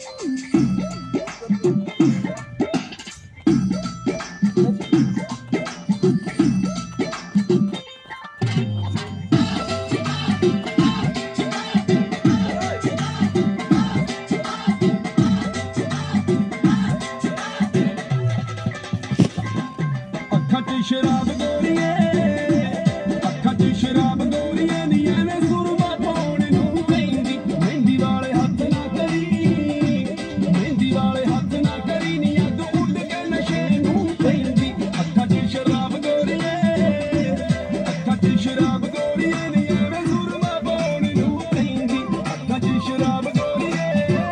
शराब गोरिए अखा च शराब गोरिए नी एवें सुरमा पाउण नूं पैंदी मेहंदी वाले हथ ना करी मेहंदी वाले हथ ना करी नी अग उड़ के नशे नूं पैंदी अखा च शराब गोरिए अखा च शराब गोरिए नी एवें सुरमा पाउण नूं पैंदी अखा च शराब गोरिए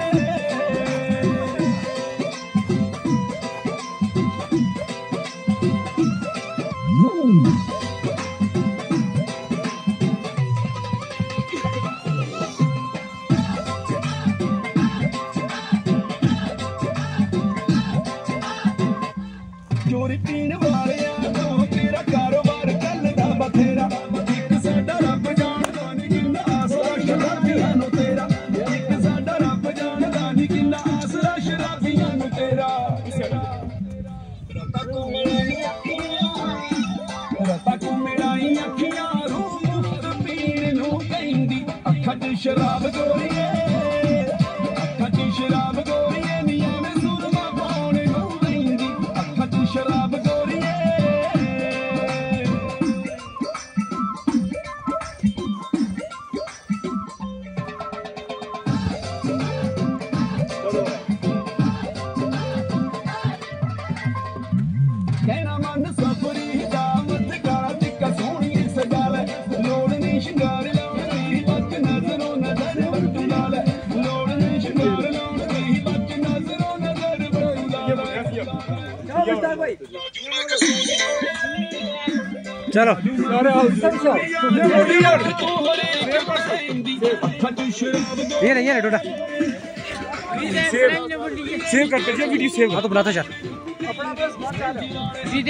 चोरी पीण वालिया तो तेरा कारोबार चलदा बथेरा एक साडा रब जानदा नी किन्ना आसरा शराबियां नूं तेरा एक साडा रब जानदा नी किन्ना आसरा शराबियां नूं तेरा रता को मिलाई अखियां रू मुफ्त पीण नूं पैंदी अखा च शराब गोरिए अखा च शराब गोरिए नी एवें सुरमा पाउण नूं पैंदी अखा च शराब गोरिए कहना मन सफरी दा मत काला टिक्का सोहनी इस गल लोड़ नहीं शिंगार लाउण दी बच नजरों नजर बंटू लाल लोड़ नहीं शिंगार लाउण दी बच नजरों नजर बंटू लाल चलो ये नहीं टोटा सेव करते वीडियो सेव तो बुलाता चल।